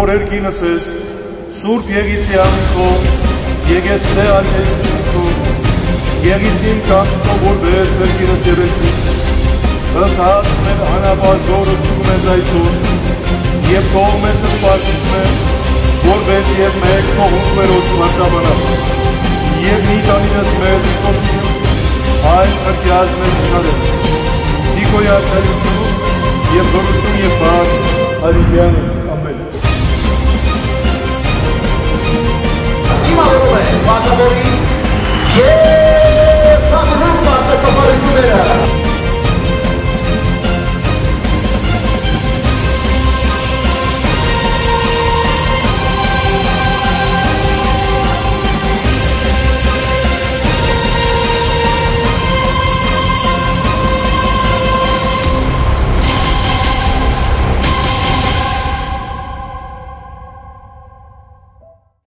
երկինս ես, Սուրբ Եղիցի անունքով, Եղեսե ալերությունքով, Եղիցին կանքով, որպես երկինս երելքից, հսած մեր անապազորը դուք մեզ այսօր, և թող մեզ սպարտիսներ, որպես և մեկ թողում վերոց մարտաբանավ, և մի տանինս մեր տոսում, այլ հրկյազ մեր ուշարել, Սիկոյա թերություն և զորություն և բար, Արիքյանս, ամեն։ Իմավորում է, բատավորի և սաղրում բարձր կապարությունները,